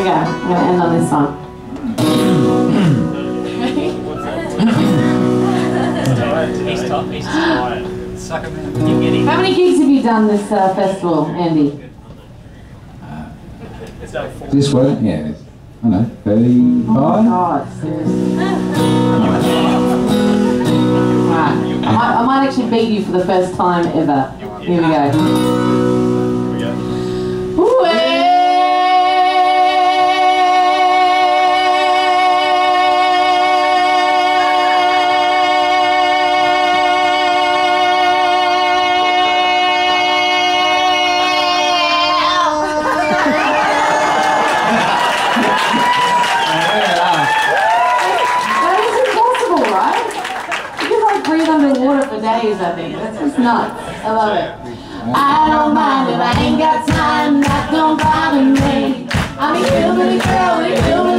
we go. I'm going to end on this song. He's tough, he's tired. Suck him in. How many gigs have you done this festival, Andy? This one? Yeah. I don't know, 35? Oh God, seriously. Right. I might actually beat you for the first time ever. Here we go. Underwater for days, I think. That's just nuts. I love it. I don't mind if I ain't got time. That don't bother me. I'm a hillbilly girl with a hillbilly